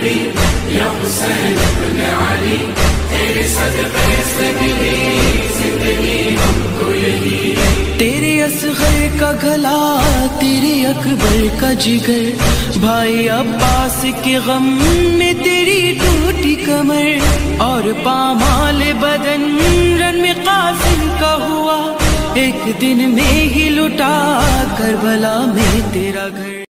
नबी या हुसैन इब्न अली, तेरे सदक़े से मिली जिंदगी हमको यही। तेरे असग़र का गला, तेरे अकबर का जिगर, भाई अब्बास के गम में तेरी टूटी कमर, और पामाल बदन रन में कासिम का हुआ, एक दिन में ही लुटा करबला में तेरा घर।